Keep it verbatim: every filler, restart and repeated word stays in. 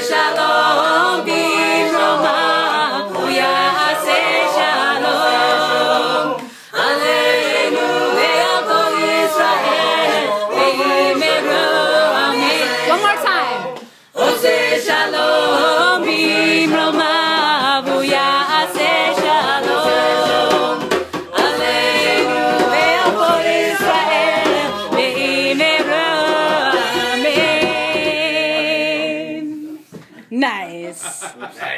shalom b'Roma, uyase shalom. Aleinu ve'al kol Yisrael, ve'yimeru amen. One more time. Ose shalom b'Roma, uyase shalom. Aleinu ve'al kol Yisrael, ve'yimeru amen. Nice.